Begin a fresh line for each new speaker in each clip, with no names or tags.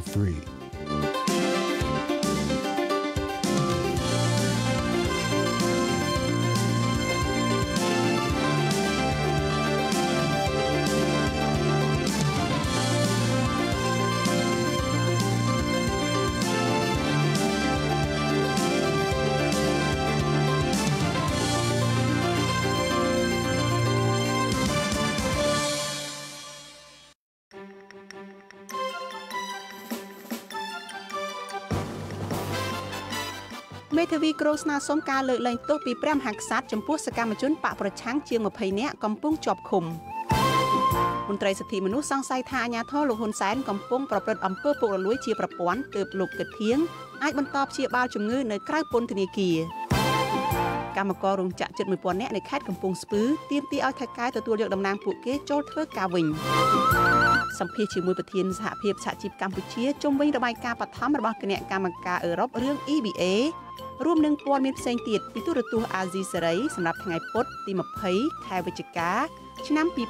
3.
មេធាវីក្រុងស្នើសុំការលើកលែងទោសពីព្រះមហាក្សត្រចំពោះសកម្មជនបកប្រឆាំងជាង20នាក់កំពុងជាប់ឃុំមន្ត្រីសិទ្ធិមនុស្សសង្ស័យថាអាជ្ញាធរលោកហ៊ុនសែនកំពុងប្រព្រឹត្តអំពើពុករលួយជាប្រព័ន្ធទើបលោកគិតធៀងអាចបន្តព្យាបាលជំងឺនៅក្រៅពន្ធនាគារកម្មកររោងចក្រជិត 1000 នាក់នៅខេត្តកំពង់ស្ពឺទាមទារឲ្យថៃកែទទួលយកតំណែងពួកគេចូលធ្វើការវិញសម្ភាសជាមួយប្រធានសហភាពសហជីពកម្ពុជាជុំវិញរបាយការណ៍បឋមរបស់គណៈកម្មការអឺរ៉ុបរឿង EBA រួមនឹងព័ត៌មានផ្សេងទៀតពីទូរទស្សន៍អាស៊ីសេរីសម្រាប់ថ្ងៃពុធទី20ខែវិច្ឆិកាឆ្នាំ2019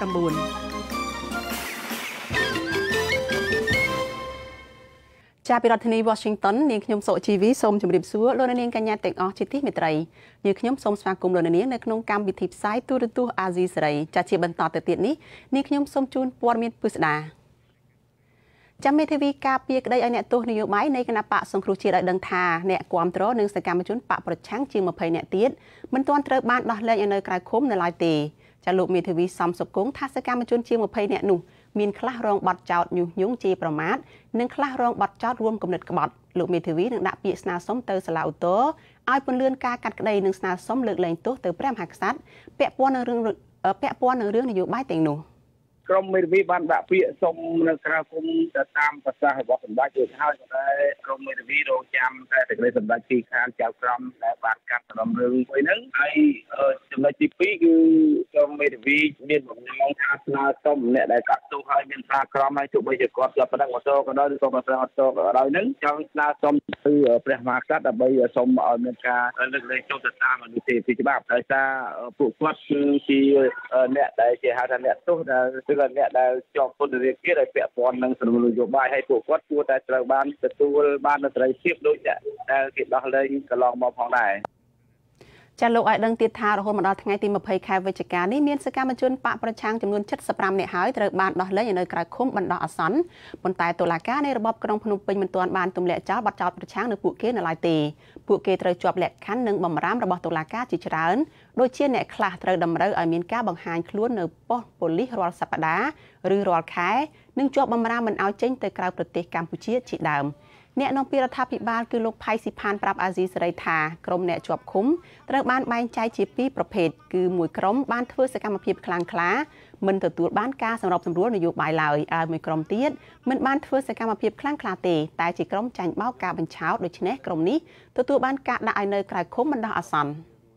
ពីរដ្ឋធានី Washington នាងខ្ញុំសុជីវីសូមជម្រាបសួរលោកនាងកញ្ញាទាំងអស់ជាទីមេត្រីយើងខ្ញុំសូមស្វាគមន៍លោកនាងនៅក្នុងកម្មវិធីផ្សាយទូរទស្សន៍អាស៊ីសេរីជាបន្តទៅទៀតនេះនាងខ្ញុំសូមជូនព័ត៌មានពិស្ដាចាំមេធាវីការពារក្តីឲ្យអ្នកទោសនយោបាយនៃគណៈបកសង្គ្រោះជាតិឲ្យដឹងថាអ្នកគាំទ្រនិងសកម្មជនបកប្រឆាំងជាង20នាក់ទៀតមិនទាន់ត្រូវបានដោះលែងឲ្យនៅក្រៅឃុំនៅឡើយទេលោកមេធាវីសំសុគង្គថាសកម្មជនជាង20នាក់នោះមានខ្លះរងបាត់ចោតញុះញង់ជាប្រមាថនិងខ្លះរងបាត់ចោតរួមគំនិតក្បត់លោកមេធាវីនឹងដាក់ពាក្យស្នើសុំទៅសាលាឧទ្ធរឲ្យពន្យាការកាត់ក្តីនិងស្នើសុំលើកលែងទោសទៅព្រះមហាក្សត្រពាក់ព័ន្ធនឹងរឿងនយោបាយទាំងនោះ
ក្រុមមេធាវីបានដាក់ពាក្យសុំនៅក្រៅគុំទៅតាមប្រសាសន៍របស់សម្ដេចរួចហើយតែក្រុមមេធាវីរងចាំតែសេចក្តីសម្ដេចពីខាងចៅក្រមដែលបានកាត់ដំណើរមួយហ្នឹងហើយចំណុចទី2គឺក្រុមមេធាវីមានបំណងថាស្នើសុំអ្នកដែលកាត់ទោសហើយមានសារក្រមហើយទោះបីជាគាត់ជាប់បណ្ដឹងអូតូក៏ដោយឬក៏ប្រព្រឹត្តអូតូក៏ដោយហ្នឹងចង់ស្នើសុំទៅព្រះមហាក្សត្រដើម្បីសុំឲ្យមានការលើកលែងទោសទៅតាមនីតិវិធីច្បាប់ដោយសារពួកគាត់គឺជាអ្នកដែលជាហៅថាអ្នកទោសដែលអ្នកដែលជាប់ពន្ធនាគារដែលពាក់ព័ន្ធនឹងសំណុំនយោបាយហើយពួកគាត់គួរតែត្រូវបានទទួលបាននូវត្រីភាពដូចដែលគេដោះលែងកន្លងមកផងដែរ
លោកឲ្យដឹងទៀតថារហូតមកដល់ថ្ងៃទី20ខែវិច្ឆិកានេះមានសកម្មជនបកប្រឆាំងចំនួន75នាក់ហើយត្រូវបានដោះលែងនៅក្រៅឃុំបណ្ដោះអាសន្នប៉ុន្តែតុលាការនៃរបបក្រុងភ្នំពេញមិនទាន់បានទម្លាក់ចោលបទចោទប្រឆាំងនៅពួកគេនៅឡើយទេពួកគេត្រូវជាប់លក្ខខណ្ឌនិងបម្រាមរបស់តុលាការជាច្រើនដូចជាអ្នកខ្លះត្រូវតម្រូវឲ្យមានការបង្ហាញខ្លួននៅប៉ុស្តិ៍ប៉ូលីសរាល់សប្តាហ៍ឬរាល់ខែនិងជាប់បម្រាមមិនឲ្យចេញទៅក្រៅប្រទេសកម្ពុជាជាដើមអ្នកនាំពាក្យរដ្ឋាភិបាលគឺលោកផៃស៊ីផានប្រាប់អាស៊ីសេរីថាក្រុមអ្នកជាប់ឃុំត្រូវបានបែងចែកជាពីរប្រភេទគឺមួយក្រុមបានធ្វើសកម្មភាពខ្លាំងក្លាមិនទទួលបានការសម្របសម្រួលនយោបាយឡើយហើយមួយក្រុមទៀតមិនបានធ្វើសកម្មភាពខ្លាំងក្លាទេតែជាក្រុមចាញ់បោកការបញ្ឆោតដូច្នេះក្រុមនេះទទួលបានការដាក់ឲ្យនៅក្រៅឃុំបណ្ដោះអាសន្ន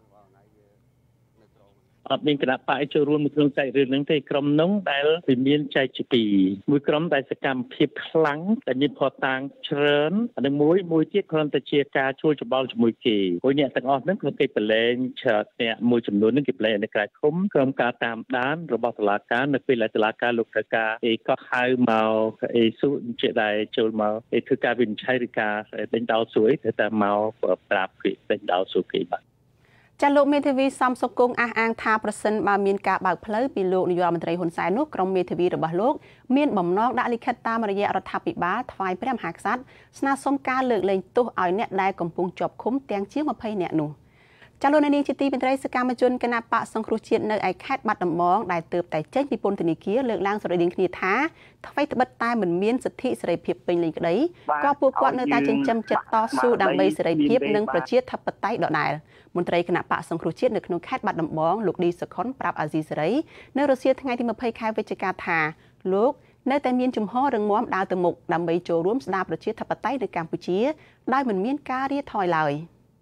អត់មានគណៈបកចូលរួមនៅក្នុងចែករឿងហ្នឹងទេក្រុមនោះដែលវាមានចែកជាពីរមួយក្រុមដែលសកម្មភាពខ្លាំងតែមានផតាំងច្រើននិងមួយទៀតគ្រាន់តែជាការជួយច្បល់ជាមួយគេព្រោះអ្នកទាំងអស់ហ្នឹងគឺគេប្រឡែងអ្នកមួយចំនួនហ្នឹងគេប្រឡែងនៅក្រៅឃុំក្រុមការតាមដានរបស់តុលាការនៅពេលដែលតុលាការលោកត្រូវការក៏ហៅមកស៊ូជាដែលចូលមកធ្វើការវិនិច្ឆ័យឬការដេញដោលសួរត្រូវតែមកប្រាប់គេដេញដោលសួរគេបាទ
លោកមេធាវីសំសុគង្គអះអាងថាប្រសិនបើមានការបើកផ្លូវពីលោកនាយករដ្ឋមន្ត្រីហ៊ុនសែននោះក្រុមមេធាវីរបស់លោកមានបំណងដាក់លិខិតតាមរយៈរដ្ឋាភិបាលថ្វាយព្រះមហាក្សត្រស្នើសុំការលើកលែងទោសឲ្យអ្នកដែលកំពុងជាប់ឃុំទាំងជាង20នាក់នោះលោកនាងជាទីមេត្រីសកម្មជនគណបកសង្គ្រោះជាតិនៅឯខេត្តបាត់ដំបងដែលទើបតែចេញពីពន្ធនាគារលើកឡើងស្រដៀងគ្នាថាថ្មីត្បិតតែមិនមានសិទ្ធិសេរីភាពពេញលេញក្តីក៏ពួកគាត់នៅតែចិញ្ចឹមចិត្តតស៊ូដើម្បីសេរីភាពនិងប្រជាធិបតេយ្យដដែលមន្ត្រីគណៈបកសង្គ្រោះជាតិនៅក្នុងខេត្តបាត់ដំបងលោកឌីសុខុនប្រាប់អាស៊ីសេរីនៅរសៀលថ្ងៃទី20ខែវិច្ឆិកាថាលោកនៅតែមានជំហររឹងមាំដើរទៅមុខដើម្បីចូលរួមស្ដារប្រជាធិបតេយ្យនៅកម្ពុជាដោយមិនមានការរាថយឡើយ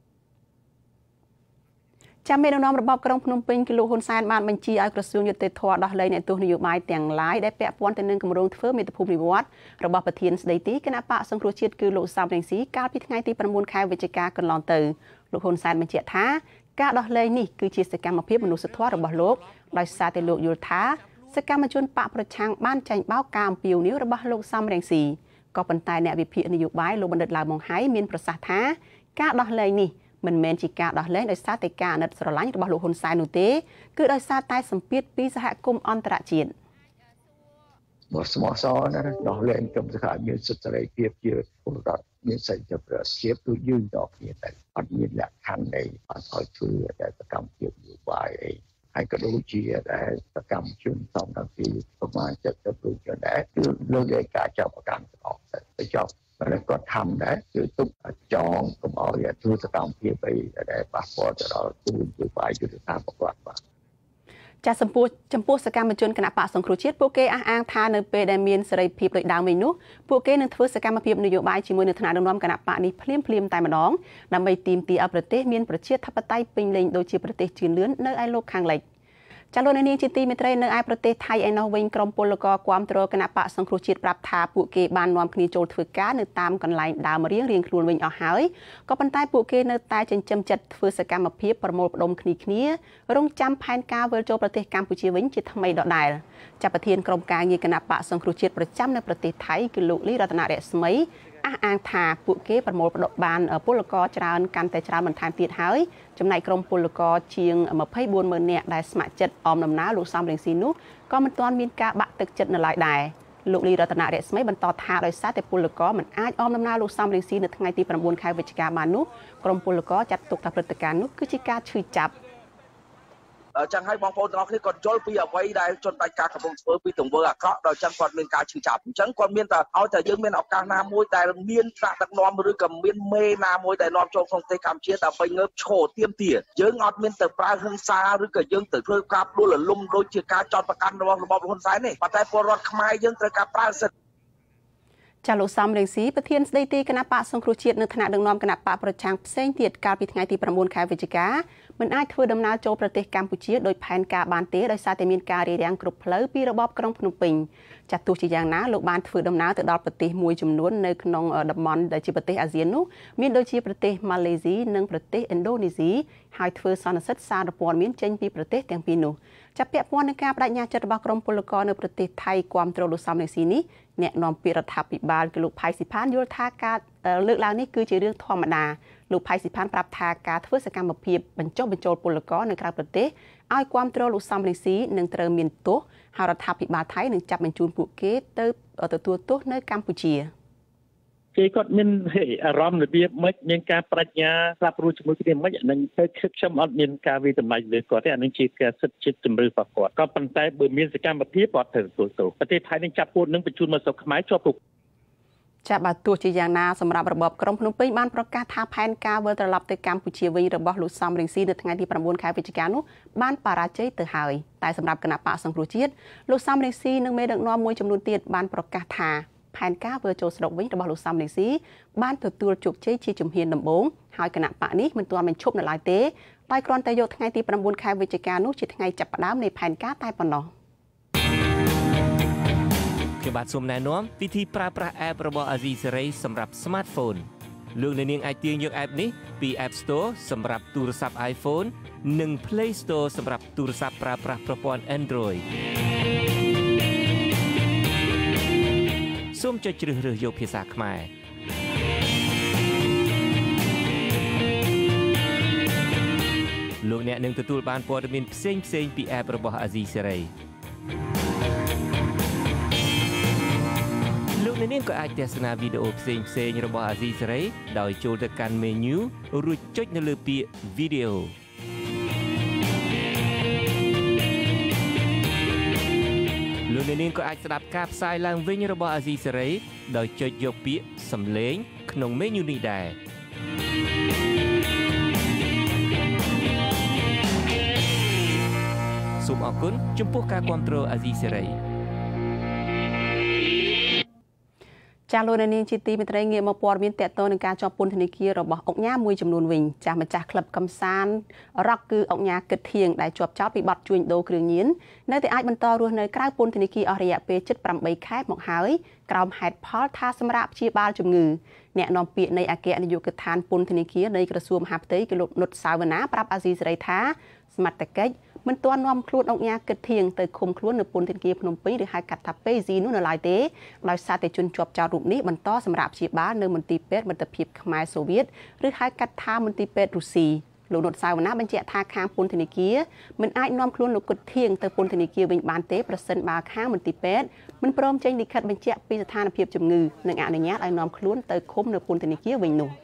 មេដឹកនាំរបបក្រុងភ្នំពេញគឺលោកហ៊ុនសែនបានបញ្ជាឲ្យក្រសួងយុតិធម៌ដោះលែងអ្នកទោសនយោបាយទាំងឡាយដែលពាក់ព័ន្ធទៅនឹងគម្រោងធ្វើមាតុភូមិនិវត្តន៍របស់ប្រធានស្ដីទីគណៈបកសង្គ្រោះជាតិគឺលោកសំរងស៊ីកាលពីថ្ងៃទី9ខែវិច្ឆិកាកន្លងទៅលោកហ៊ុនសែនបញ្ជាក់ថាការដោះលែងនេះគឺជាសកម្មភាពមនុស្សធម៌របស់លោកដោយសារតែលោកយល់ថាសកម្មជនបកប្រឆាំងបានចាញ់បោកការអំពាវនាវរបស់លោកសំរងស៊ីក៏ប៉ុន្តែអ្នកវិភាគនយោបាយលោកបណ្ឌិតឡាវម៉ុងហៃមានប្រសាសន៍ថាការដោះលែងនេះមិនមែនជាការដោះលែងដោយសារតែការអាណិតស្រឡាញ់របស់លោកហ៊ុនសែននោះទេគឺដោយសារតែសម្ពាធពីសហគមន៍អន្តរជាតិ
មកស្មោះសរណាដោះលែងកម្មសខាមានសិទ្ធិសេរីភាពជាពលរដ្ឋមានសិទ្ធិប្រសិទ្ធភាពគឺយើងតគ្នាតែអត់មានលក្ខខណ្ឌនៃអត់ឲ្យធ្វើតែសកម្មភាពនយោបាយអីហើយក៏ដូចជាដែលសកម្មជនសំដៅពីប្រមាណ70រូបដែរគឺលើកលែងការចាប់ប្រកាន់ទាំងអស់ទៅចប់តែគាត់ថាដែរគឺទុកចងកុំឲ្យធ្វើសកម្មភាពអីដែលប៉ះពាល់ទៅដល់គោលនយោបាយយុទ្ធសាស្ត្ររបស់គាត់បាទ
ចាចំពោះសកម្មជនគណៈបកសង្គ្រោះជាតិពួកគេអះអាងថានៅពេលដែលមានសេរីភាពដូចដើមវិញនោះពួកគេនឹងធ្វើសកម្មភាពនយោបាយជាមួយនឹងថ្នាក់ដឹកនាំគណៈបកនេះភ្លាមតែម្ដងដើម្បីទាមទារឲ្យប្រទេសមានប្រជាធិបតេយ្យពេញលេញដូចជាប្រទេសជឿនលឿននៅឯលោកខាងលិចចាលោកនាងជាទីមេត្រីនៅឯប្រទេសថៃឯណោះវិញក្រុមពលករគាំទ្រគណៈបកសង្គ្រោះជាតិប្រាប់ថាពួកគេបាននាំគ្នាចូលធ្វើការនៅតាមកន្លែងដើមរៀងខ្លួនវិញអស់ហើយក៏ប៉ុន្តែពួកគេនៅតែចិញ្ចឹមចិត្តធ្វើសកម្មភាពប្រមូលផ្ដុំគ្នារងចាំផែនការវិលចូលប្រទេសកម្ពុជាវិញជាថ្មីដដែលចាប់ប្រធានក្រុមការងារគណៈបកសង្គ្រោះជាតិប្រចាំនៅប្រទេសថៃគឺលោកលីរតនរស្មីអះអាងថាពួកគេប្រមូលផ្ដុំបានពលករច្រើនកាន់តែច្រើនបន្ថែមទៀតហើយចំណែកក្រុមពលករជាង240,000 នាក់ដែលស្ម័គ្រចិត្តអមដំណើរលោកសំរងស៊ីនោះក៏មិនទាន់មានការបាក់ទឹកចិត្តនៅឡើយដែរលោកលីរតនរស្មីបន្តថាដោយសារតែពលករមិនអាចអមដំណើរលោកសំរងស៊ីនៅថ្ងៃទី9ខែវិច្ឆិកាបាននោះក្រុមពលករចាត់ទុកថាព្រឹត្តិការណ៍នោះគឺជាការឈឺចាប់
ចឹងហើយបងប្អូនទាំងអស់គ្នាគាត់យល់ពីអ្វីដែលជនបដិការកំពុងធ្វើពីទង្វើអាក្រក់ដល់ចឹងគាត់មានការឈឺចាប់អញ្ចឹងគាត់មានតែឲ្យតែយើងមានឱកាសណាមួយដែលមានថ្នាក់ដឹកនាំឬក៏មានមេណាមួយដែលនាំចូលក្នុងប្រទេសកម្ពុជាដើម្បីងើបឈរទាមទារយើងអត់មានទៅប្រើហិង្សាឬក៏យើងទៅធ្វើការដួលរលំដូចជាការចោទប្រកាន់របស់របបហ៊ុនសែនទេប៉ុន្តែពលរដ្ឋខ្មែរយើងត្រូវការប្រើសិទ្ធិ
ចាលោកសំរងស៊ីប្រធានស្ដីទីគណៈបកសង្គ្រោះជាតិនៅថ្នាក់ដឹកនាំគណៈបកប្រឆាំងផ្សេងទៀតកាលពីថ្ងៃទី9ខែវិច្ឆិកាមិនអាចធ្វើដំណើរចូលប្រទេសកម្ពុជាដោយផែនការបានទេដោយសារតែមានការរារាំងគ្រប់ផ្លូវពីរបបក្រុងភ្នំពេញចាទោះជាយ៉ាងណាលោកបានធ្វើដំណើរទៅដល់ប្រទេសមួយចំនួននៅក្នុងតំបន់ដែលជាប្រទេសអាស៊ាននោះមានដូចជាប្រទេសម៉ាឡេស៊ីនិងប្រទេសឥណ្ឌូនេស៊ីហើយធ្វើសន្និសីទសារព័ត៌មានចេញពីប្រទេសទាំងពីរនោះចាប់ពាក់ព័ន្ធនឹងការបដិញ្ញាចិត្តរបស់ក្រុមពលករនៅប្រទេសថៃគាំទ្រលោកសំរងស៊ីនេះអ្នកនាំពាក្យរដ្ឋាភិបាលគឺលោកផៃស៊ីផានយល់ថាការលើកឡើងនេះគឺជារឿងធម្មតាលោកផៃស៊ីផានប្រាប់ថាការធ្វើសកម្មភាពបញ្ចុះបញ្ចូលពលករនៅក្រៅប្រទេសឲ្យគាំទ្រលោកសំរងស៊ីនឹងត្រូវមានទោសហើយរដ្ឋាភិបាលថៃនឹងចាប់បញ្ជូនពួកគេទៅទទួលទោសនៅកម្ពុជា
គេគាត់មានអារម្មណ៍របៀបម៉េចមានការបដិញ្ញាស្លាប់រស់ជាមួយគ្នាម៉េចអានឹងខ្ញុំអត់មានការវិតម្លៃលើគាត់ទេអានឹងជាការសិទ្ធិជាតិជំរឿរបស់គាត់ក៏ប៉ុន្តែបើមានសកម្មភាពគាត់ត្រូវទទួលទោសប្រទេសថៃនឹងចាប់ពួកនឹងបញ្ជូនមកស្រុកខ្មែរជាប់គុក
ចាបើទោះជាយ៉ាងណាសម្រាប់របបក្រុងភ្នំពេញបានប្រកាសថាផែនការវិលត្រឡប់ទៅកម្ពុជាវិញរបស់លោកសំរងស៊ីនៅថ្ងៃទី9ខែវិច្ឆិកានោះបានបរាជ័យទៅហើយតែសម្រាប់គណៈបកសង្គ្រោះជាតិលោកសំរងស៊ីនិងមេដឹកនាំមួយចំនួនទៀតបានប្រកាសថាផែនការវិលចូលស្រុកវិញរបស់លោកសំរងស៊ីបានទទួលជោគជ័យជាជំហានដំបូងហើយគណៈបកនេះមិនទាន់បញ្ឈប់នៅឡើយទេដោយគ្រាន់តែយកថ្ងៃទី9ខែវិច្ឆិកានោះជាថ្ងៃចាប់ផ្ដើមនៃផែនការតែប៉ុណ្ណោះ
ខ្ញុំបាទសូមណែនាំវិធីប្រើប្រាស់ app របស់ Azizi Serai សម្រាប់ smartphone លោកអ្នកនាងអាចទាញយក app នេះពី App Store សម្រាប់ទូរស័ព្ទ iPhone និង Play Store សម្រាប់ទូរស័ព្ទប្រើប្រាស់ប្រព័ន្ធ Android សូមចុចជ្រើសរើសយកភាសាខ្មែរលោកអ្នកនឹងទទួលបានព័ត៌មានផ្សេងពី app របស់ Azizi Seraiលោកអ្នកនាងក៏អាចទស្សនាវីដេអូផ្សេងរបស់ Azizi Serai ដោយចូលទៅកាន់ menu រួចចុចនៅលើពាក្យ video លោកអ្នកនាងក៏អាចស្ដាប់ការផ្សាយឡើងវិញរបស់ Azizi Serai ដោយចុចយកពាក្យសំឡេងក្នុង menu នេះដែរសូមអរគុណចំពោះការគាំទ្រ Azizi Serai
ចាលោកនាងជាទីមេត្រីងាកមកព័ត៌មានតកតនឹងការជាប់ពន្ធនាគាររបស់អង្គញាមួយចំនួនវិញចាស់ម្ចាស់ក្លឹបកំសាន្តរ៉ុកគឺអង្គញាគិតធៀងដែលជាប់ចោទពីបទជួញដូរគ្រឿងញៀននៅតែអាចបន្តរស់នៅក្រៅពន្ធនាគារអស់រយៈពេល7-8ខែមកហើយក្រោមហេតុផលថាសម្រាប់ព្យាបាលជំងឺអ្នកនាំពាក្យនៃអគ្គនាយកដ្ឋានពន្ធនាគារនៃក្រសួងមហាផ្ទៃគឺលោកនុតសាវណ្ណាប្រាប់អាស៊ីសេរីថាសមត្ថកិច្ចមិនទាន់នាំខ្លួនអង្គការគិតធៀងទៅឃុំខ្លួននៅពន្ធនាគារភ្នំពេញឬហៅកាត់ថា PZ នោះនៅឡើយទេដោយសារតែជនជាប់ចោទរូបនេះបន្តសម្រាប់ព្យាបាលនៅមន្ទីរពេទ្យមិត្តភាពខ្មែរសូវៀតឬហៅកាត់ថាមន្ទីរពេទ្យរុស្ស៊ីលោកនុតសាវណ្ណាបញ្ជាក់ថាខាងពន្ធនាគារមិនអាចនាំខ្លួនលោកគិតធៀងទៅពន្ធនាគារវិញបានទេប្រសិនបើខាងមន្ទីរពេទ្យមិនព្រមចេញលិខិតបញ្ជាក់ពីស្ថានភាពជំងឺនិងអនុញ្ញាតឲ្យនាំខ្លួនទៅឃុំនៅពន្ធនាគារវិញនោះ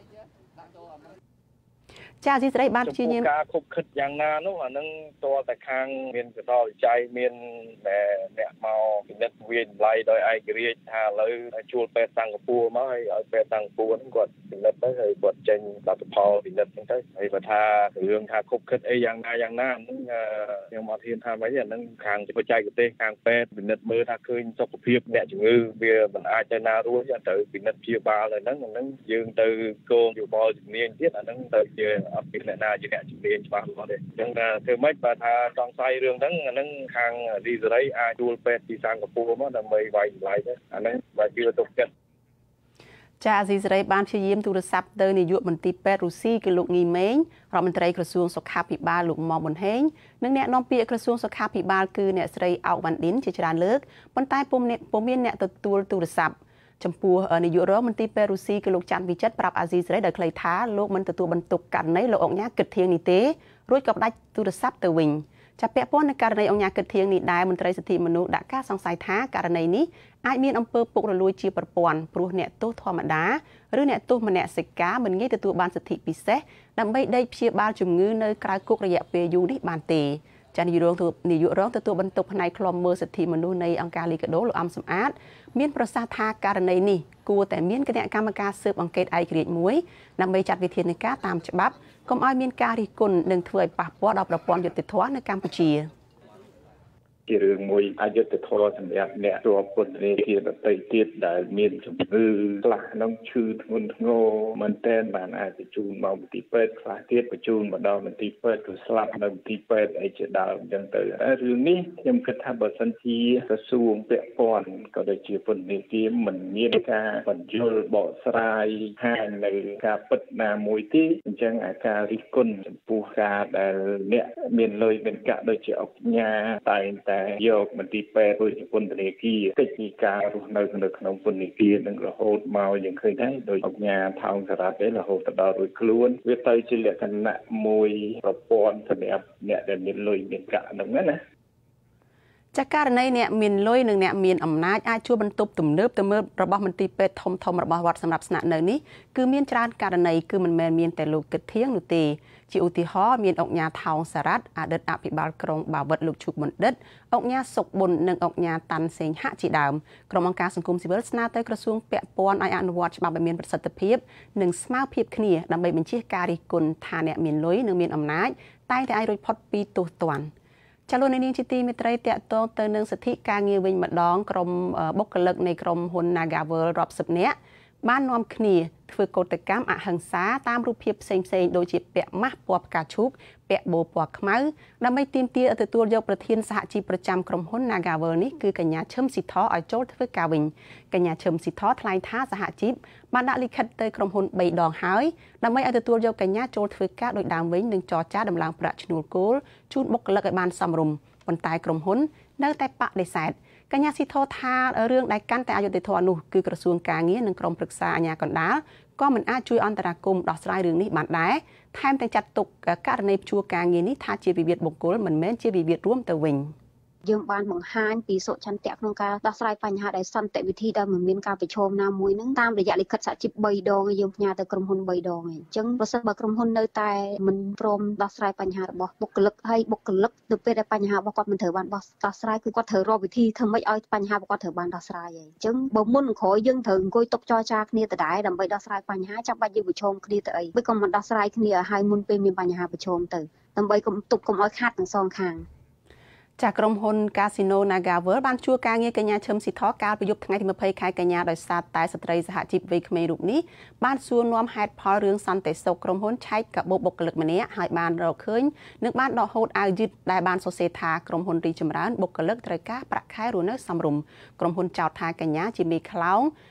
ចាស៊ីស្រីបានព្យាយាម
ការខុបខិតយ៉ាងណានោះអានឹងតើតែខាងមានសតលវិច័យមានអ្នកមកពិនិត្យវាតម្លៃដោយឯករាជ្យថាឥឡូវជួលពេទ្យសិង្ហបុរីមកឲ្យពេទ្យសិង្ហបុរីហ្នឹងគាត់ពិនិត្យទៅហើយគាត់ចេញលទ្ធផលពិនិត្យហ្នឹងទៅហើយបើថារឿងថាខុបខិតអីយ៉ាងណាហ្នឹងខ្ញុំអត់ហ៊ានថាមិនអានឹងខាងបច្ចេកទេសខាងពេទ្យពិនិត្យមើលថាឃើញសុខភាពអ្នកជំងឺវាមិនអាចទៅណារួចទៅពិនិត្យព្យាបាលទៅហ្នឹងយើងទៅគោលយោបល់ជំនាញទៀតអាហ្នឹងទៅជាអត់ពីអ្នកណាជាអ្នកជំនាញច្បាស់លាស់ទេអញ្ចឹងថាធ្វើម៉េចបើថាសង្ស័យរឿងហ្នឹងអាហ្នឹងខាងរីសេរីអាចជួលពេទ្យពីសិង្ហបុរីមកដើម្បីវាយតម្លៃទៅអាហ្នឹងបើជឿទុកចិត្ត
ចាអាស៊ីសេរីបានព្យាយាមទូរស័ព្ទទៅនាយកមន្ទីរពេទ្យរុស្ស៊ីគឺលោកងីម៉េងរដ្ឋមន្ត្រីក្រសួងសុខាភិបាលលោកមុំប៊ុនហេងនិងអ្នកនាំពាក្យក្រសួងសុខាភិបាលគឺអ្នកស្រីអោកវ៉ាន់ឌិនជាច្រើនលើកប៉ុន្តែពុំមានអ្នកទទួលទូរស័ព្ទចំពោះនាយករងមន្ទីរពេទ្យរុស្ស៊ីគឺលោកច័ន្ទវិចិត្រប្រាប់អាស៊ីសេរីដោយខ្លីថាលោកមិនទទួលបន្ទុកករណីលោកអង្គការគិតធៀងនេះទេរួចក៏ផ្ដាច់ទូរស័ព្ទទៅវិញចាពាក់ព័ន្ធនឹងករណីអង្គការគិតធៀងនេះដែរមន្ត្រីសិទ្ធិមនុស្សដាក់ការសង្ស័យថាករណីនេះអាចមានអំពើពុករលួយជាប្រព័ន្ធព្រោះអ្នកទោសធម្មតាឬអ្នកទោសមនសិការមិនងាយទទួលបានសិទ្ធិពិសេសដើម្បីដេកព្យាបាលជំងឺនៅក្រៅគុករយៈពេលយូរនេះបានទេចានាយករងទទួលបន្ទុកផ្នែកឃ្លាំមើលសិទ្ធិមនុស្សនៃអង្គការលីកាដូលោកអំសំអាតមានប្រសាសន៍ថាករណីនេះគួរតែមានគណៈកម្មការស៊ើបអង្កេតឯករាជ្យមួយដើម្បីចាត់វិធានការតាមច្បាប់កុំឲ្យមានការរិះគន់និងធ្វើឲ្យប៉ះពាល់ដល់ប្រព័ន្ធយុត្តិធម៌នៅកម្ពុជា
ជារឿងមួយអយុត្តិធម៌សម្រាប់អ្នកជាប់ពន្ធនាគារដទៃទៀតដែលមានជំងឺខ្លះក្នុងឈឺធ្ងន់ធ្ងរមែនទែនបានអាចបញ្ជូនមកមន្ទីរពេទ្យខ្លះទៀតបញ្ជូនមកដល់មន្ទីរពេទ្យទៅស្លាប់នៅមន្ទីរពេទ្យអីជាដើមអញ្ចឹងទៅរឿងនេះខ្ញុំគិតថាបើសិនជាក្រសួងពាក់ព័ន្ធក៏ដូចជាពន្ធនាគារមិនមានការបញ្យល់បកស្រាយហាញនៅការពិតណាមួយទេអញ្ចឹងអាការរិះគន់ចំពោះការដែលអ្នកមានលុយមានកាក់ដូចជាអង្គការតែងតែយកមន្ទីរពេទ្យឬពន្ធនាគារកិច្ចពីការរស់នៅក្នុងពន្ធនាគារនឹងរហូតមកយើងឃើញដែរដោយអង្គការថោងសារ៉ាត់ទេរហូតដល់រួចខ្លួនវាទៅជាលក្ខណៈមួយប្រព័ន្ធសម្រាប់អ្នកដែលមានលុយមានកាក់ហ្នឹងណា
ចាករណីអ្នកមានលុយនិងអ្នកមានអំណាចអាចជួលបន្ទប់ទំនើបរបស់មន្ទីរពេទ្យធំរបស់រដ្ឋសម្រាប់ស្នាក់នៅនេះគឺមានច្រើនករណីគឺមិនមែនមានតែលោកគិតធៀងនោះទេជាឧទាហរណ៍មានអង្គការថោងសារ៉ាត់អតីតអភិបាលក្រុងបាវិតលោកឈុកបណ្ឌិតអង្គការសុកប៊ុននិងអង្គការតាន់សេងហាក់ជាដើមក្រុមអង្គការសង្គមស៊ីវិលស្នើទៅក្រសួងពាក់ព័ន្ធឲ្យអនុវត្តច្បាប់ឲ្យមានប្រសិទ្ធភាពនិងស្មើភាពគ្នាដើម្បីបញ្ជៀសការរិះគន់ថាអ្នកមានលុយនិងមានអំណាចតែងតែអាចរួចផុតពីទោសទណ្ឌចលនានាងជាទីមេត្រីតកតងទៅនឹងសិទ្ធិការងារវិញម្ដងក្រុមបុគ្គលិកនៃក្រុមហ៊ុន Nagavel រាប់សិបនាក់បាននាំគ្នាធ្វើកោតកម្មអហិង្សាតាមរូបភាពផ្សេងៗដូចជាពាក់ម៉ាស់ពណ៌ផ្កាឈូកពាក់បូពណ៌ខ្មៅដើម្បីទាមទារឲ្យទទួលយកប្រធានសហជីពប្រចាំក្រុមហ៊ុន Nagavel នេះគឺកញ្ញាឈឹមស៊ីធឲ្យចូលធ្វើការវិញកញ្ញាឈឹមស៊ីធថ្លែងថាសហជីពបានដាក់លិខិតទៅក្រុមហ៊ុន3ដងហើយដើម្បីឲ្យទទួលយកកញ្ញាចូលធ្វើការដោយដើមវិញនិងចរចាដំឡើងប្រាក់ឈ្នួលគោលជូនបុគ្គលិកឲ្យបានសមរម្យប៉ុន្តែក្រុមហ៊ុននៅតែបដិសេធកញ្ញាស៊ីធថារឿងដែលកាន់តែអយុត្តិធម៌នោះគឺក្រសួងការងារនិងក្រុមប្រឹក្សាអាជ្ញាកណ្ដាលក៏មិនអាចជួយអន្តរាគមន៍ដោះស្រាយរឿងនេះបានដែរថែមទាំងចាត់ទុកករណីជួការងារនេះថាជាវិវាទបុគ្គលមិនមែនជាវិវាទរួមទៅវិញ
យើងបានបង្ហាញពីសុឆន្ទៈក្នុងការដោះស្រាយបញ្ហាដែលសន្តិវិធីដោយមិនមានការប្រឈមណាមួយនឹងតាមរយៈលិខិតសហជីព3ដងយើងផ្ញើទៅក្រុមហ៊ុន3ដងឯងអញ្ចឹងប្រសិនបើក្រុមហ៊ុននៅតែមិនព្រមដោះស្រាយបញ្ហារបស់បុគ្គលិកហើយបុគ្គលិកទៅពេលដែលបញ្ហារបស់គាត់មិនត្រូវបានដោះស្រាយគឺគាត់ត្រូវរកវិធីធ្វើម៉េចឲ្យបញ្ហារបស់គាត់ត្រូវបានដោះស្រាយឯងអញ្ចឹងបើមុនក្រោយយើងត្រូវអង្គុយតុចរចាគ្នាដដែលដើម្បីដោះស្រាយបញ្ហាចាំបាច់យើងប្រឈមគ្នាទៅអីមិនក៏មិនដោះស្រាយគ្នាឲ្យមុនពេលមានបញ្ហាប្រឈមទៅដើម្បីកុំទប់កុំឲ្យខាតទាំងសងខាង
ចាក្រុមហ៊ុន Casino Nagavel បានជួការងារកញ្ញាឈឹមស៊ីធកាលពីយប់ថ្ងៃទី20ខែកញ្ញាដោយសារតែស្ត្រីសហជីពវ័យក្មេងរូបនេះបានសួរនាំហេតុផលរឿងសន្តិសុខក្រុមហ៊ុនឆែកកាបូបបុគ្គលិកម្នាក់ហើយបានរកឃើញនិងបានដកហូតអាវយឺតដែលបានសរសេរថាក្រុមហ៊ុនរីចម្រើនបុគ្គលិកត្រូវការប្រាក់ខែរស់នៅសមរម្យក្រុមហ៊ុនចោទថាកញ្ញាជាមេខ្លោង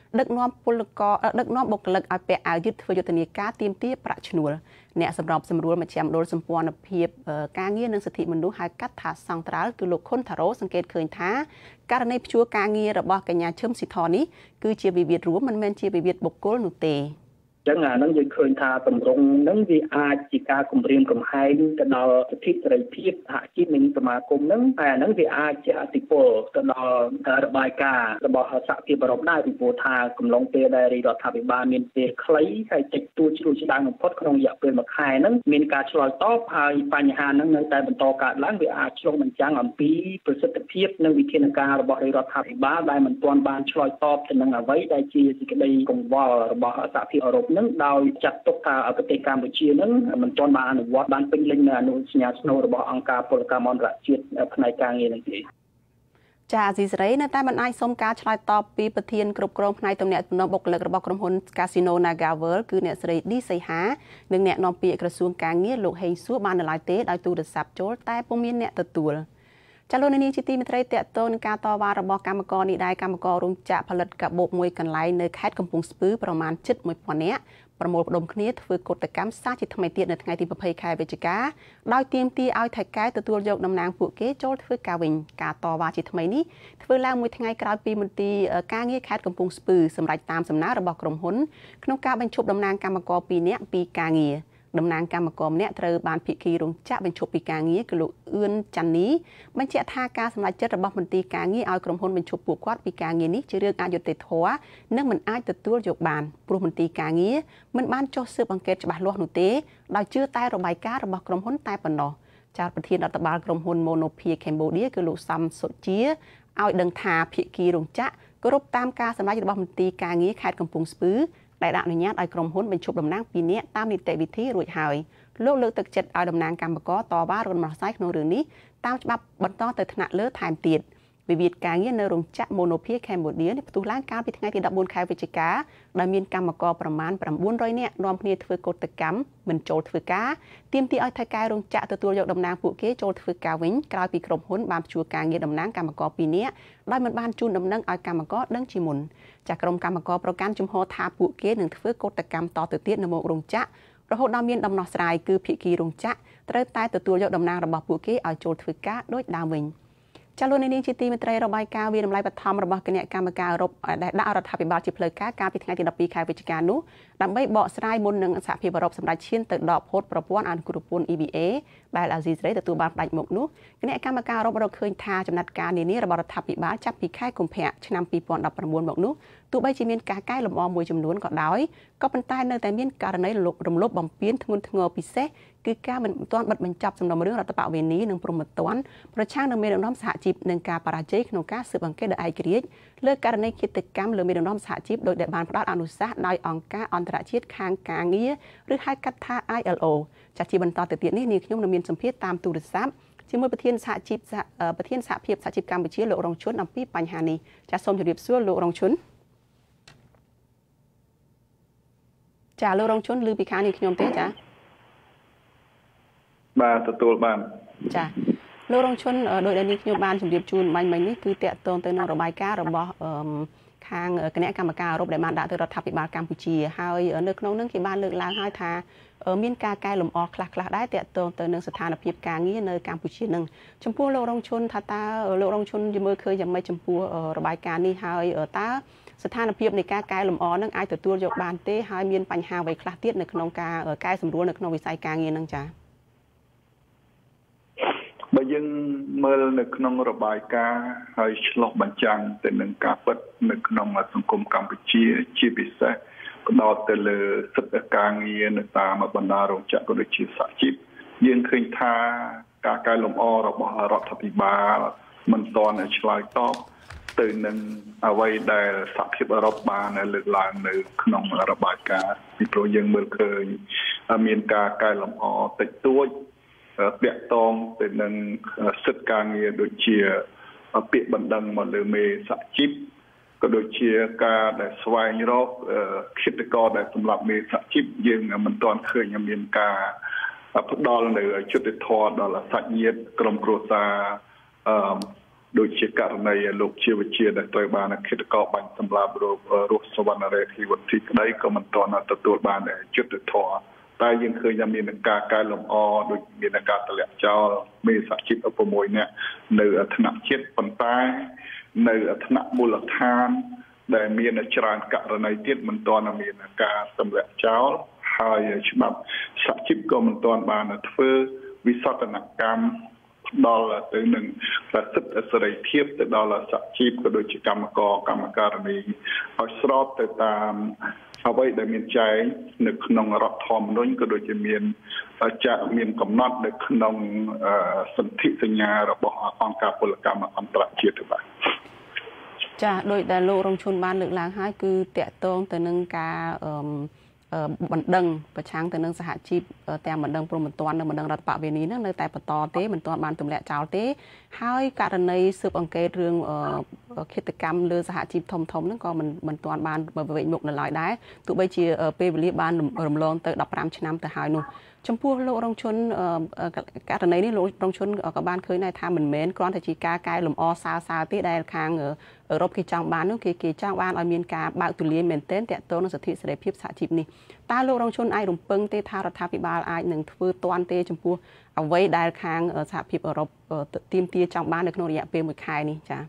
ដឹកនាំពលករដឹកនាំបុគ្គលិកឲ្យពាក់អាវយឺតធ្វើយុទ្ធនាការទាមទារប្រាក់ឈ្នួលអ្នកសម្របសម្រួលមជ្ឈមណ្ឌលសម្ព័ន្ធភាពការងារនិងសិទ្ធិមនុស្សហៅកាត់ថាសង្ត្រាល់គឺលោកខុនថារ៉ូសង្កេតឃើញថាករណីព្យួរការងាររបស់កញ្ញាឈឹមស៊ីធនេះគឺជាវិវាទរួមមិនមែនជាវិវាទបុគ្គលនោះទេ
ចឹងអានឹងយើងឃើញថាតម្រង់ហ្នឹងវាអាចជាការគំរាមកំហែងទៅដល់សិទ្ធិសេរីភាពសហជីពនិងសមាគមហ្នឹងហើយអាហ្នឹងវាអាចជាអតិពលទៅដល់របាយការណ៍របស់សហភាពអឺរ៉ុបដែរពីព្រោះថាកំឡុងពេលដែលរដ្ឋាភិបាលមានពេលខ្លីហើយតិចតួចជ្រួលច្ដាំងបំផុតក្នុងរយៈពេល1ខែហ្នឹងមានការឆ្លើយតបហើយបញ្ហាហ្នឹងនៅតែបន្តកើតឡើងវាអាចឆ្លុះបញ្ចាំងអំពីប្រសិទ្ធភាពនិងវិធានការរបស់រដ្ឋាភិបាលដែលមិនទាន់បានឆ្លើយតបទៅនឹងអ្វីដែលជាសេចក្តីកង្វល់របស់សហភាពអឺរ៉ុបដោយចាត់ទុកថាប្រទេសកម្ពុជានឹងមិនទាន់បានអនុវត្តបានពេញលេញនៅអនុសញ្ញាស្នូលរបស់អង្គការពលកម្មអន្តរជាតិផ្នែកការងារនេះទេ
ចាអាស៊ីសេរីនៅតែមិនអាចសុំការឆ្លើយតបពីប្រធានគ្រប់គ្រងផ្នែកទំនាក់ទំនងបុគ្គលិករបស់ក្រុមហ៊ុន Casino Nagaworld គឺអ្នកស្រីឌីសីហានិងអ្នកនាំពាក្យក្រសួងការងារលោកហេងសួរបាននៅឡើយទេដោយទូរស័ព្ទចូលតែពុំមានអ្នកទទួលចាលោកនាងជាទីមេត្រីតេតតនឹងការតវ៉ារបស់កម្មករនេះដែរកម្មកររោងចក្រផលិតកាបូបមួយកន្លែងនៅខេត្តកំពង់ស្ពឺប្រមាណជិត 1000 នាក់ប្រមូលផ្ដុំគ្នាធ្វើកោតកម្មសាជាថ្មីទៀតនៅថ្ងៃទី20ខែវិច្ឆិកាដោយទាមទារឲ្យថៃកែទទួលយកតំណែងពួកគេចូលធ្វើការវិញការតវ៉ាជាថ្មីនេះធ្វើឡើងមួយថ្ងៃក្រោយពីមន្ទីរការងារខេត្តកំពង់ស្ពឺសម្រេចតាមសំណើរបស់ក្រុមហ៊ុនក្នុងការបញ្ឈប់តំណែងកម្មករ2នាក់ពីការងារតំណាងកម្មករម្នាក់ត្រូវបានភិក្ខីរោងចក្របញ្ឈប់ពីការងារគឺលោកអឿនចាន់នីបញ្ជាក់ថាការសម្រេចចិត្តរបស់មន្ទីរការងារឲ្យក្រុមហ៊ុនបញ្ឈប់ពួកគាត់ពីការងារនេះជារឿងអយុត្តិធម៌និងមិនអាចទទួលយកបានព្រោះមន្ទីរការងារមិនបានចុះស៊ើបអង្កេតច្បាស់លាស់នោះទេដោយជឿតែរបាយការណ៍របស់ក្រុមហ៊ុនតែប៉ុណ្ណោះចាត់ប្រធានរដ្ឋបាលក្រុមហ៊ុន Monopia Cambodia គឺលោកសំសុជាឲ្យដឹងថាភិក្ខីរោងចក្រគោរពតាមការសម្រេចរបស់មន្ទីរការងារខេត្តកំពង់ស្ពឺដែលអនុញ្ញាតឲ្យក្រុមហ៊ុនបញ្ឈប់តំណែង2នាក់តាមនីតិវិធីរួចហើយលោកលើកទឹកចិត្តឲ្យតំណាងកម្មករតវ៉ារំដោះស្រាយក្នុងរឿងនេះតាមច្បាប់បន្តទៅថ្នាក់លើថែមទៀតវិវាទការងារនៅរោងចក្រ Monopia Cambodia នេះផ្ទុះឡើងកាលពីថ្ងៃទី14ខែវិច្ឆិកាដោយមានកម្មករប្រមាណ900នាក់នាំគ្នាធ្វើកោតកម្មមិនចូលធ្វើការទាមទារឲ្យថៃកែរោងចក្រទទួលយកតំណែងពួកគេចូលធ្វើការវិញក្រោយពីក្រុមហ៊ុនបានព្យួរការងារតំណែងកម្មករ2នាក់ដោយមិនបានជូនដំណឹងឲ្យកម្មករដឹងជាមុនចាក្រុមកម្មករប្រកាន់ជំហរថាពួកគេនឹងធ្វើកោតកម្មតទៅទៀតនៅមុខរោងចក្ររហូតដល់មានដំណោះស្រាយគឺភិក្ខីរោងចក្រត្រូវតែទទួលយកតំណែងរបស់ពួកគេឲ្យចូលធ្វើការដូចដើមវិញចាលោកនាងជាទីមេត្រីរបាយការណ៍វិតម្លៃបឋមរបស់គណៈកម្មការអឺរ៉ុបដែលដាក់រដ្ឋាភិបាលជាផ្លូវការកាលពីថ្ងៃទី12ខែវិច្ឆិកានោះដើម្បីបកស្រាយមុននឹងសហភាពអឺរ៉ុបសម្រាប់ឈានទៅដកហូតប្រព័ន្ធអនុគ្រោះពន្ធ EBA ដែលអាស៊ីសេរីទទួលបានផ្ដាច់មុខនោះគណៈកម្មការអឺរ៉ុបរកឃើញថាចំណាត់ការនានារបស់រដ្ឋាភិបាលចាប់ពីខែកុម្ភៈឆ្នាំ2019មកនោះទោះបីជាមានការកែលម្អមួយចំនួនក៏ដោយក៏ប៉ុន្តែនៅតែមានករណីរំលោភបំពានធ្ងន់ធ្ងរពិសេសគឺការមិនទាន់បិទបញ្ចប់សំណុំរឿងរដ្ឋបវេនីនិងព្រហ្មទណ្ឌប្រឆាំងនឹងមេដឹកនាំសហជីពនិងការបរាជ័យក្នុងការស៊ើបអង្កេតដោយឯករាជ្យលើករណីឃាតកម្មលើមេដឹកនាំសហជីពដោយដែលបានផ្ដល់អនុសាសន៍ដោយអង្គការអន្តរជាតិខាងការងារឬហៅកាត់ថា ILO ចាស់ជាបន្តទៅទៀតនេះនាងខ្ញុំនឹងមានសម្ភាសតាមទូរស័ព្ទជាមួយប្រធានសហភាពសហជីពកម្ពុជាលោករងឈុនអំពីបញ្ហានេះចាសសូមជម្រាបសួរលោករងឈុនចាលោករងឈុនឮពីខាងនេះខ្ញុំទេចា
បាទទទួលបាន
ចាលោករងឈុនដោយដែលនេះខ្ញុំបានជម្រាបជូនមិញនេះគឺតាក់ទងទៅនឹងរបាយការណ៍របស់ខាងគណៈកម្មការអឺរ៉ុបដែលបានដាក់ទៅរដ្ឋាភិបាលកម្ពុជាហើយនៅក្នុងនោះគេបានលើកឡើងហើយថាមានការកែលម្អខ្លះៗដែរតាក់ទងទៅនឹងស្ថានភាពការងារនៅកម្ពុជានឹងចំពោះលោករងឈុនថាតើលោករងឈុនយល់មើលឃើញយ៉ាងម៉េចចំពោះរបាយការណ៍នេះហើយតើស្ថានភាពនៃការកែលម្អនឹងអាចទទួលយកបានទេហើយមានបញ្ហាអ្វីខ្លះទៀតនៅក្នុងការកែសម្រួលនៅក្នុងវិស័យការងារនឹងចា៎
បើយើងមើលនៅក្នុងរបាយការណ៍ហើយឆ្លុះបញ្ចាំងទៅនឹងការពិតនៅក្នុងសង្គមកម្ពុជាជាពិសេសផ្ដោតទៅលើសិទ្ធិការងារនៅតាមបណ្ដារោងចក្រក៏ដូចជាសហជីពយើងឃើញថាការកែលម្អរបស់រដ្ឋាភិបាលមិនទាន់ឆ្លើយតបទៅនឹងអ្វីដែលសហភាពអឺរ៉ុបបានលើកឡើងនៅក្នុងរបាយការណ៍ពីព្រោះយើងមើលឃើញមានការកែលម្អតិចតួចពាក់ទងទៅនឹងសិទ្ធិការងារដូចជាពាក្យបណ្ដឹងមកលើមេសហជីពក៏ដូចជាការដែលស្វែងរកឃាតករដែលសម្រាប់មេសហជីពយើងមិនទាន់ឃើញមានការផ្ដល់នៅយុត្តិធម៌ដល់សាច់ញាតិក្រុមគ្រួសារ
ដូចជាករណីលោកជាវិជាដែលត្រូវបានឃាតករបាញ់សម្លាប់រស់សវណ្ណរេធីវុធីក្តីក៏មិនទាន់ទទួលបានយុត្តិធម៌តែយើងឃើញថាមានការកែលម្អដូចមានការទម្លាក់ចោលមេសហជីព6នាក់នៅថ្នាក់ជាតិប៉ុន្តែនៅថ្នាក់មូលដ្ឋានដែលមានច្រើនករណីទៀតមិនទាន់មានការទម្លាក់ចោលហើយច្បាប់សហជីពក៏មិនទាន់បានធ្វើវិសោធនកម្មដល់ទៅនឹងសិទ្ធិសេរីភាពទៅដល់សហជីពក៏ដូចជាកម្មការនីឲ្យស្របទៅតាមអ្វីដែលមានចែងនៅក្នុងរដ្ឋធម្មនុញ្ញក៏ដូចជាមានកំណត់នៅក្នុងសន្ធិសញ្ញារបស់អង្គការពលកម្មអន្តរជាតិបាទ
ចាដោយដែលលោករងឈុនបានលើកឡើងហើយគឺតាក់ទងទៅនឹងការបណ្ដឹងប្រឆាំងទៅនឹងសហជីពទាំងបណ្ដឹងព្រំមិនទាន់និងបណ្ដឹងរដ្ឋបវេនីហ្នឹងនៅតែបន្តទេមិនទាន់បានទម្លាក់ចោលទេហើយករណីស៊ើបអង្កេតរឿងឃាតកម្មលើសហជីពធំហ្នឹងក៏មិនទាន់បានវែកមុខនៅឡើយដែរទោះបីជាពេលវេលាបានរំលងទៅ15ឆ្នាំទៅហើយនោះចំពោះលោករងឈុនករណីនេះលោករងឈុនក៏បានឃើញដែរថាមិនមែនគ្រាន់តែជាការកែលម្អសើទេដែលខាងអឺរ៉ុបគេចង់បាននោះគេចង់បានឲ្យមានការបើកទូលាយមែនទែនតាក់ទងនឹងសិទ្ធិសេរីភាពសហជីពនេះតើលោករងឈុនអាចរំពឹងទេថារដ្ឋាភិបាលអាចនឹងធ្វើទាន់ទេចំពោះអ្វីដែលខាងសហភាពអឺរ៉ុបទាមទារចង់បាននៅក្នុងរយៈពេល1ខែនេះចា៎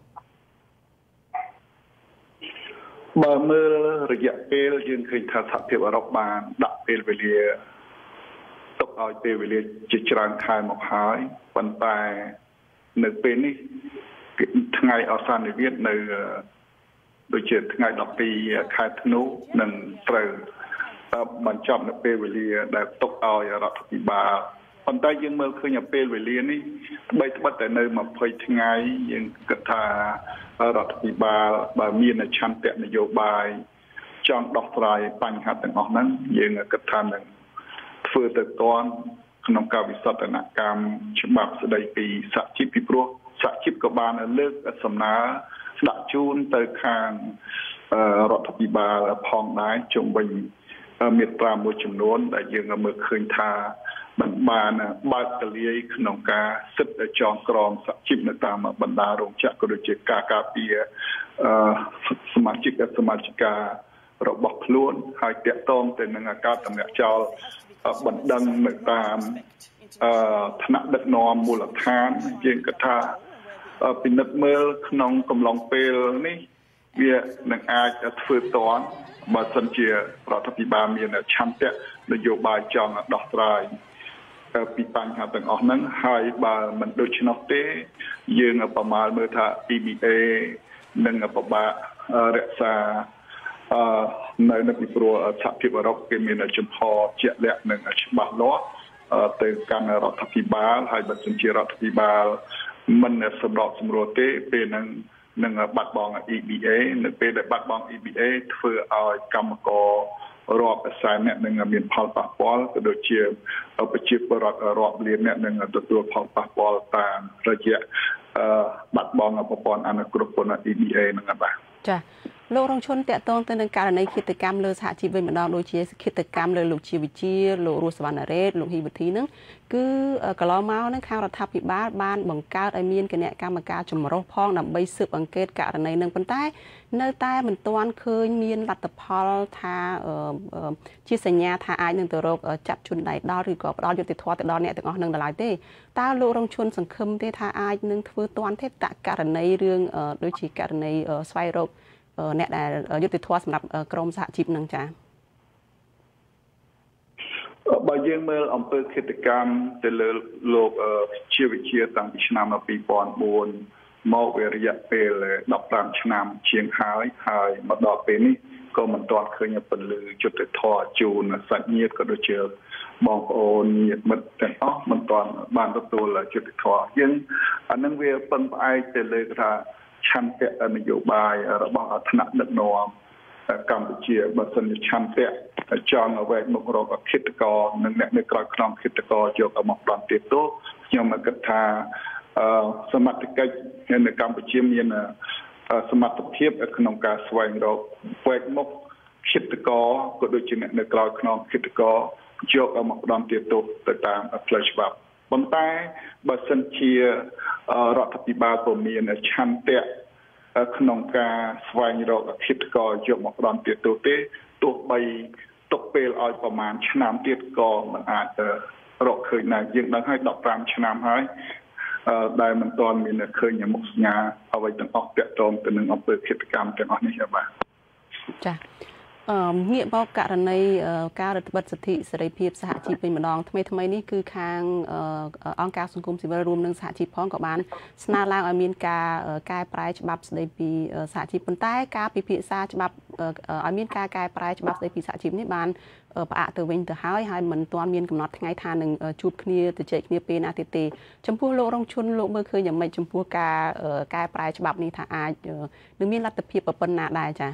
បើមើលរយៈពេលយើងឃើញថាសហភាពអឺរ៉ុបបានដាក់ពេលវេលាទុកឲ្យពេលវេលាជាច្រើនខែមកហើយប៉ុន្តែនៅពេលនេះថ្ងៃអសាននិវេសនៅដូចជាថ្ងៃ12ខែធ្នូនឹងត្រូវបញ្ចប់នៅពេលវេលាដែលទុកឲ្យរដ្ឋាភិបាលប៉ុន្តែយើងមើលឃើញពេលវេលានេះត្បិតតែនៅ20ថ្ងៃយើងគិតថារដ្ឋាភិបាលបើមានឆន្ទៈនយោបាយចង់ដោះស្រាយបញ្ហាទាំងអស់ហ្នឹងយើងគិតថានឹងធ្វើទៅទាន់ក្នុងការវិសោធនកម្មច្បាប់ស្តីពីសហជីពពីព្រោះសហជីពក៏បានលើកសំណើដាក់ជូនទៅខាងរដ្ឋាភិបាលផងដែរជុំវិញមាត្រាមួយចំនួនដែលយើងមើលឃើញថាมันបានបើកទលាយក្នុងការសិទ្ធិចងក្រងសហជីពនៅតាមបណ្ដារោងចក្រក៏ដូចជាការការពារសមាជិការបស់ខ្លួនហើយតាក់ទងទៅនឹងការតម្លាក់ចោលបណ្ដឹងនៅតាមថ្នាក់ដឹកនាំមូលដ្ឋានយើងគិតថាពិនិត្យមើលក្នុងកំឡុងពេលនេះវានឹងអាចធ្វើទាន់បើសិនជារដ្ឋាភិបាលមានឆន្ទៈនយោបាយចង់ដោះស្រាយពីបញ្ហាទាំងអស់ហ្នឹងហើយបើមិនដូច្នោះទេយើងប្រមាណមើលថា EBA នឹងពិបាករក្សានៅពីព្រោះសហភាពអឺរ៉ុបគេមានចំហជាក់លាក់និងច្បាស់លាស់ទៅកាន់រដ្ឋាភិបាលហើយបើសិនជារដ្ឋាភិបាលមិនសម្របសម្រួលទេពេលហ្នឹងនឹងបាត់បង់ EBA នៅពេលដែលបាត់បង់ EBA ធ្វើឲ្យកម្មកររាប់សែនអ្នកនឹងមានផលប៉ះពាល់ក៏ដូចជាប្រជាពលរដ្ឋរាប់លានអ្នកនឹងទទួលផលប៉ះពាល់តាមរយៈបាត់បង់ប្រព័ន្ធអនុគ្រោះពន្ធ EBA ហ្នឹងបាទ
ចា៎លោករងឈុនតាក់ទងទៅនឹងករណីឃាតកម្មលើសហជីពវិញម្ដងដូចជាឃាតកម្មលើលោកជាវិជាលោករស់សវណ្ណរេតលោកហ៊ីវុធីហ្នឹងគឺកន្លងមកនឹងខាងរដ្ឋាភិបាលបានបង្កើតឲ្យមានគណៈកម្មការចម្រុះផងដើម្បីស៊ើបអង្កេតករណីហ្នឹងប៉ុន្តែនៅតែមិនទាន់ឃើញមានលទ្ធផលថាជាសញ្ញាថាអាចនឹងទៅរកចាប់ជនដៃដល់ឬក៏ផ្ដល់យុត្តិធម៌ទៅដល់អ្នកទាំងអស់នឹងឡើយទេតើលោករងឈុនសង្ឃឹមទេថាអាចនឹងធ្វើទាន់ទេតករណីរឿងដូចជាករណីស្វែងរកអ្នកដែលយុត្តិធម៌សម្រាប់ក្រមសហជីពនឹងចា៎
បើយើងមើលអំពើឃាតកម្មទៅលើលោកជាវិជាតាំងពីឆ្នាំ2004មកវារយៈពេល15ឆ្នាំជាងហើយមកដល់ពេលនេះក៏មិនទាន់ឃើញពលិយុត្តិធម៌ជូនសាច់ញាតិក៏ដូចជាបងប្អូនញាតិមិត្តទាំងអស់មិនទាន់បានទទួលយុត្តិធម៌យើងអានឹងវាពឹងផ្អែកទៅលើថាឆន្ទៈនយោបាយរបស់ថ្នាក់ដឹកនាំកម្ពុជាបើសិនជាឆន្ទៈចង់ឲ្យវែកមុខរកឃាតករនិងអ្នកនៅក្រៅខ្នងឃាតករយកមកដល់ទៀតទោសខ្ញុំគិតថាសមត្ថកិច្ចនៅកម្ពុជាមានសមត្ថភាពក្នុងការស្វែងរកវែកមុខឃាតករក៏ដូចជាអ្នកនៅក្រៅខ្នងឃាតករយកមកដល់ទៀតទោសទៅតាមផ្លូវច្បាប់ប៉ុន្តែបើសិនជារដ្ឋាភិបាលពុំមានឆន្ទៈក្នុងការស្វែងរកអធិបតេយ្យយកមកផ្ដន់ទោសទេទោះបីទុកពេលឲ្យប្រមាណឆ្នាំទៀតក៏មិនអាចរកឃើញដែរយើងដឹងហើយ15ឆ្នាំហើយដែលមិនទាន់មានឃើញមុខសញ្ញាអ្វីទាំងអស់ទាក់ទងទៅនឹងអំពើឃាតកម្មទាំងអស់នេះបាទ
ចាងាកមកករណីការរដ្ឋបិទសិទ្ធិសេរីភាពសហជីពវិញម្ដងថ្មីនេះគឺខាងអង្គការសង្គមស៊ីវិលរួមនឹងសហជីពផងក៏បានស្នើឡើងឲ្យមានការកែប្រែច្បាប់ស្ដីពីសហជីពប៉ុន្តែការពិភាក្សាច្បាប់ឲ្យមានការកែប្រែច្បាប់ស្ដីពីសហជីពនេះបានផ្អាកទៅវិញទៅហើយមិនទាន់មានកំណត់ថ្ងៃថានឹងជួបគ្នាទៅជែកគ្នាពេលណាទៀតទេចំពោះលោករងឈុនលោកមើលឃើញយ៉ាងម៉េចចំពោះការកែប្រែច្បាប់នេះថាអាចនឹងមានលទ្ធភាពប៉ុណ្ណាដែរចា៎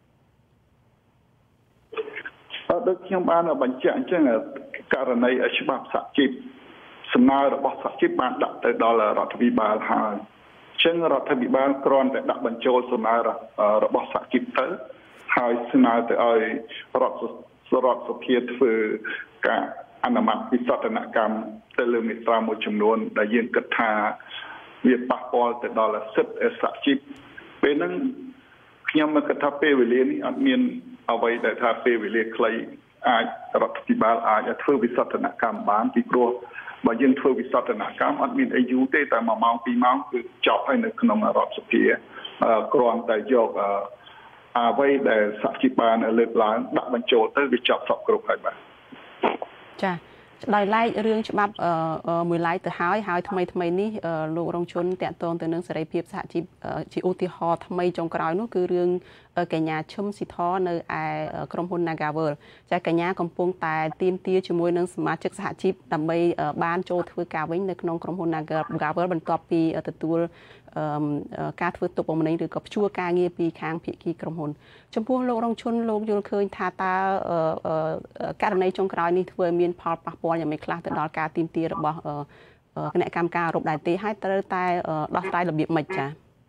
ដូចខ្ញុំបានបញ្ជាក់អញ្ចឹងករណីច្បាប់សហជីពសំណើរបស់សហជីពបានដាក់ទៅដល់រដ្ឋាភិបាលហើយអញ្ចឹងរដ្ឋាភិបាលគ្រាន់តែដាក់បញ្ចូលសំណើរបស់សហជីពទៅហើយស្នើទៅឲ្យរដ្ឋសភាធ្វើការអនុម័តវិសោធនកម្មទៅលើមាត្រាមួយចំនួនដែលយើងគិតថាវាប៉ះពាល់ទៅដល់សិទ្ធិសហជីពពេលហ្នឹងខ្ញុំគិតថាពេលវេលានេះអត់មានអ្វីដែលថាពេលវេលាខ្លីអាចរដ្ឋាភិបាលអាចធ្វើវិសោធនកម្មបានពីព្រោះបើយើងធ្វើវិសោធនកម្មអត់មានអីយូរទេតែ1ម៉ោង2ម៉ោងគឺចប់ហើយនៅក្នុងរដ្ឋសភាគ្រាន់តែយកអ្វីដែលសហជីពបានលើកឡើងដាក់បញ្ចូលទៅវាចប់សពគ្រប់ហើយបាទ
ចាដោយឡែករឿងច្បាប់មួយឡែកទៅហើយថ្មីនេះលោករងជនតាក់ទងទៅនឹងសេរីភាពសហជីពជាឧទាហរណ៍ថ្មីចុងក្រោយនោះគឺរឿងកញ្ញាឈឹមស៊ីធនៅឯក្រុមហ៊ុន Nagavel ចាកញ្ញាកំពុងតែទាមទារជាមួយនឹងសមាជិកសហជីពដើម្បីបានចូលធ្វើការវិញនៅក្នុងក្រុមហ៊ុន Nagavel បន្ទាប់ពីទទួលការធ្វើទុកបុកម្នេញឬក៏ព្យួរការងារពីខាងភាគីក្រុមហ៊ុនចំពោះលោករងឈុនលោកយល់ឃើញថាតើករណីចុងក្រោយនេះធ្វើឲ្យមានផលប៉ះពាល់យ៉ាងម៉េចខ្លះទៅដល់ការទាមទាររបស់គណៈកម្មការរដ្ឋដែរទេហើយត្រូវតែដោះស្រាយរបៀបម៉េចចា៎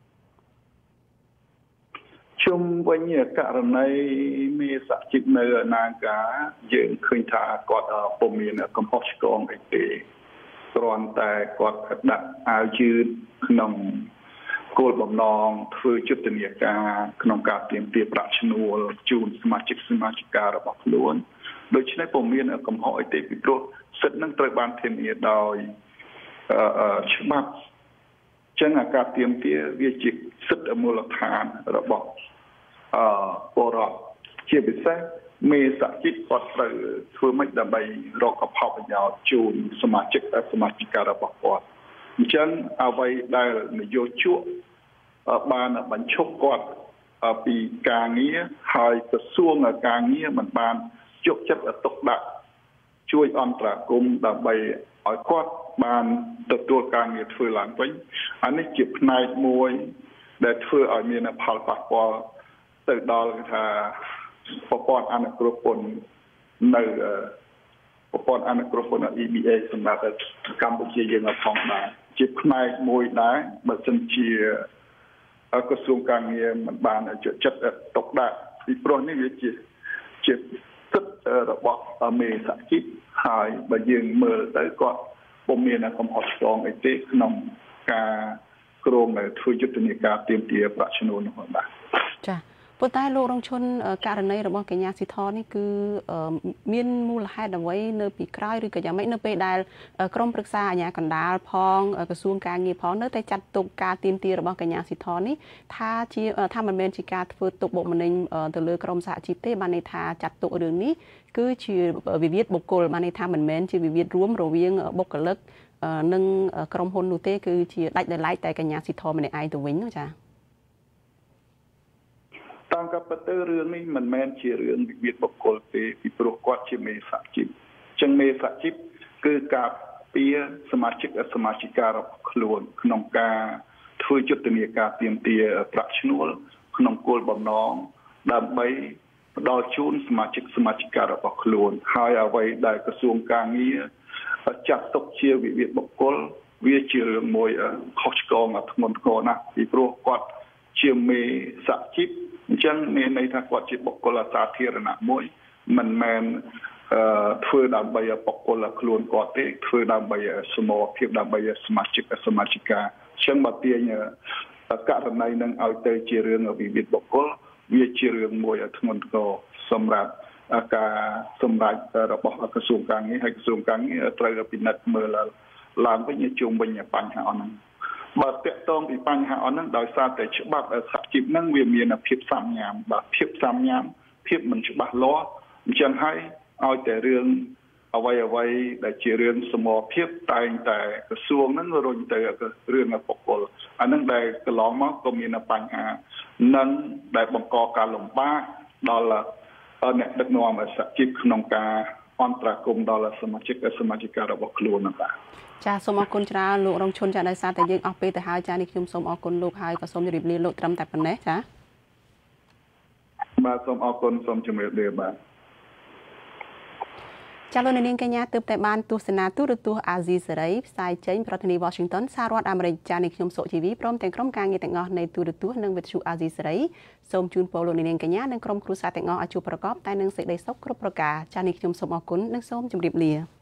ជុំវិញករណីមេសហជីពនៅនាការយើងឃើញថាគាត់ពុំមានកំហុសឆ្គងអីទេគ្រាន់តែគាត់ដាក់អាវយឺតក្នុងគោលបំណងធ្វើយុទ្ធនាការក្នុងការទាមទារប្រាក់ឈ្នួលជូនសមាជិករបស់ខ្លួនដូច្នេះពុំមានកំហុសអីទេពីព្រោះសិទ្ធិនឹងត្រូវបានធានាដោយច្បាប់ចឹងការទាមទារវាជាសិទ្ធិមូលដ្ឋានរបស់ពលរដ្ឋជាពិសេសមេសហជីពគាត់ត្រូវធ្វើម៉េចដើម្បីរកផលប្រយោជន៍ជូនសមាជិករបស់គាត់អញ្ចឹងអ្វីដែលនយោជកបានបញ្ឈប់គាត់ពីការងារហើយក្រសួងការងារមិនបានយកចិត្តទុកដាក់ជួយអន្តរាគមន៍ដើម្បីឲ្យគាត់បានទទួលការងារធ្វើឡើងវិញអានេះជាផ្នែកមួយដែលធ្វើឲ្យមានផលប៉ះពាល់ទៅដល់ថាប្រព័ន្ធអនុគ្រោះពន្ធនៅប្រព័ន្ធអនុគ្រោះពន្ធ EBA សម្រាប់កម្ពុជាយើងផងដែរជាផ្នែកមួយដែរបើសិនជាក្រសួងការងារមិនបានយកចិត្តទុកដាក់ពីព្រោះនេះវាជាសិទ្ធិរបស់មេសហជីពហើយបើយើងមើលទៅគាត់ពុំមានកំហុសឆ្គងអីទេក្នុងការគ្រោងធ្វើយុទ្ធនាការទាមទារប្រាក់ឈ្នួលនោះបាទ
ចាប៉ុន្តែលោករងឈុនករណីរបស់កញ្ញាស៊ីធនេះគឺមានមូលហេតុអ្វីនៅពីក្រោយឬក៏យ៉ាងម៉េចនៅពេលដែលក្រមប្រឹក្សាអាជ្ញាកណ្ដាលផងក្រសួងការងារផងនៅតែចាត់ទុកការទាមទាររបស់កញ្ញាស៊ីធនេះថាមិនមែនជាការធ្វើទុកបុកម្នេញទៅលើក្រមសហជីពទេបានន័យថាចាត់ទុករឿងនេះគឺជាវិវាទបុគ្គលបានន័យថាមិនមែនជាវិវាទរួមរវាងបុគ្គលិកនិងក្រុមហ៊ុននោះទេគឺជាដាច់ដោយឡែកតែកញ្ញាស៊ីធម្នាក់ឯងទៅវិញនោះចា
តាមការពិតទៅរឿងនេះមិនមែនជារឿងវិវាទបុគ្គលទេពីព្រោះគាត់ជាមេសហជីពចឹងមេសហជីពគឺការពារសមាជិករបស់ខ្លួនក្នុងការធ្វើយុទ្ធនាការទាមទារប្រាក់ឈ្នួលក្នុងគោលបំណងដើម្បីផ្ដល់ជូនសមាជិករបស់ខ្លួនហើយអ្វីដែលក្រសួងការងារចាត់ទុកជាវិវាទបុគ្គលវាជារឿងមួយខុសឆ្គងធ្ងន់ធ្ងរណាស់ពីព្រោះគាត់ជាមេសហជីពអញ្ចឹងមានន័យថាគាត់ជាបុគ្គលសាធារណៈមួយមិនមែនធ្វើដើម្បីបកគលខ្លួនគាត់ទេធ្វើដើម្បីសមរភាពដើម្បីសមាជិកសមាជិកាចឹងបើទាញករណីនឹងឲ្យទៅជារឿងវិវាទបុគ្គលវាជារឿងមួយធ្ងន់ធ្ងរសម្រាប់ការសម្រេចរបស់ក្រសួងកាងារហើយក្រសួងកាងារត្រូវពិនិត្យមើលឡើងវិញជុំវិញបញ្ហាអស់ហ្នឹងបើតកតងពីបញ្ហាអស់ហ្នឹងដោយសារតែច្បាប់សហជីពហ្នឹងវាមានភាពសាមញ្ញបាទភាពសាមញ្ញភាពមិនច្បាស់លាស់អញ្ចឹងហើយឲ្យតែរឿងអ្វីដែលជារឿងសមរភាពតែងតែក្រសួងហ្នឹងរុញទៅរឿងបុគ្គលអាហ្នឹងដែលកន្លងមកក៏មានបញ្ហានឹងដែលបង្កការលំបាកដល់អ្នកដឹកនាំសហជីពក្នុងការអន្តរាគមន៍ដល់សមាជិកសមាជិការបស់ខ្លួនហ្នឹងបាទ
ចាសូមអរគុណច្រើនលោករងឈុនចាដោយសារតែយើងអស់ពេលទៅហើយចានេះខ្ញុំសូមអរគុណលោកហើយក៏សូមជម្រាបលាលោកត្រឹមតែប៉ុណ្ណេះចា
បាទសូមអរគុណសូមជម្រាបលាបាទ
ចាលោកនាងកញ្ញាទើបតែបានទស្សនាទូរទស្សន៍អាស៊ីសេរីផ្សាយចេញប្រធានាធិបតី Washington សហរដ្ឋអាមេរិកចានេះខ្ញុំសុជីវីព្រមទាំងក្រុមការងារទាំងអស់នៃទូរទស្សន៍និងវិទ្យុអាស៊ីសេរីសូមជូនពរលោកនាងកញ្ញានិងក្រុមគ្រួសារទាំងអស់ឲ្យជួបប្រកបតែនឹងសេចក្តីសុខគ្រប់ប្រការចានេះខ្ញុំសូមអរគុណនិងសូមជម្រាបលា